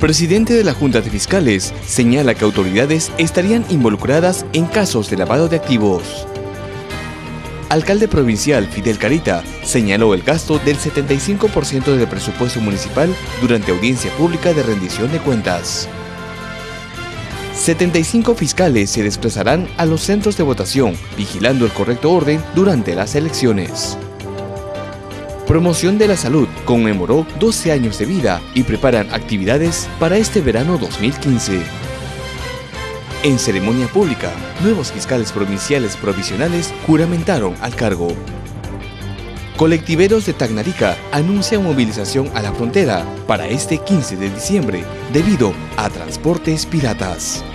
Presidente de la Junta de Fiscales señala que autoridades estarían involucradas en casos de lavado de activos. Alcalde provincial Fidel Carita señaló el gasto del 75% del presupuesto municipal durante audiencia pública de rendición de cuentas. 75 fiscales se desplazarán a los centros de votación, vigilando el correcto orden durante las elecciones. Promoción de la Salud conmemoró 12 años de vida y preparan actividades para este verano 2015. En ceremonia pública, nuevos fiscales provinciales provisionales juramentaron al cargo. Colectiveros de Tacnarica anuncian movilización a la frontera para este 15 de diciembre debido a transportes piratas.